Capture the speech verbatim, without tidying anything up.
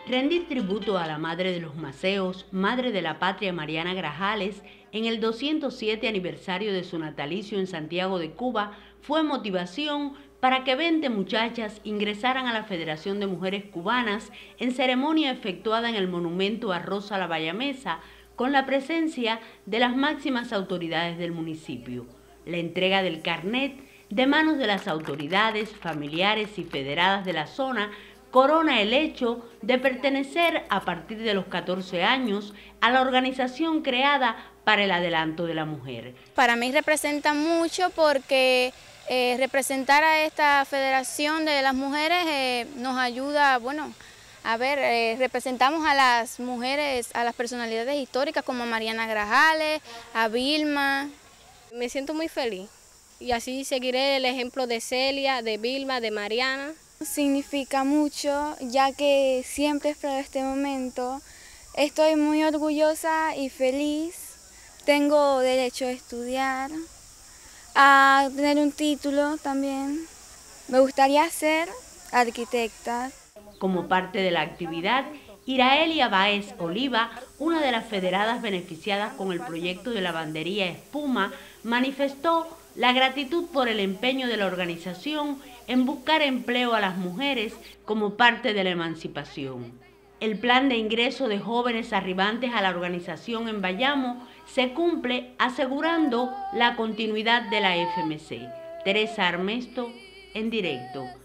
Rendir tributo a la Madre de los Maceos, Madre de la Patria Mariana Grajales, en el doscientos siete aniversario de su natalicio en Santiago de Cuba, fue motivación para que veinte muchachas ingresaran a la Federación de Mujeres Cubanas en ceremonia efectuada en el monumento a Rosa la Bayamesa, con la presencia de las máximas autoridades del municipio. La entrega del carnet de manos de las autoridades, familiares y federadas de la zona corona el hecho de pertenecer a partir de los catorce años a la organización creada para el adelanto de la mujer. Para mí representa mucho porque eh, representar a esta Federación de las Mujeres eh, nos ayuda, bueno, a ver, eh, representamos a las mujeres, a las personalidades históricas como Mariana Grajales, a Vilma. Me siento muy feliz y así seguiré el ejemplo de Celia, de Vilma, de Mariana. Significa mucho, ya que siempre espero este momento. Estoy muy orgullosa y feliz. Tengo derecho a estudiar, a tener un título también. Me gustaría ser arquitecta. Como parte de la actividad, Iraelia Báez Oliva, una de las federadas beneficiadas con el proyecto de lavandería Espuma, manifestó la gratitud por el empeño de la organización en buscar empleo a las mujeres como parte de la emancipación. El plan de ingreso de jóvenes arribantes a la organización en Bayamo se cumple asegurando la continuidad de la F M C. Teresa Armesto, en directo.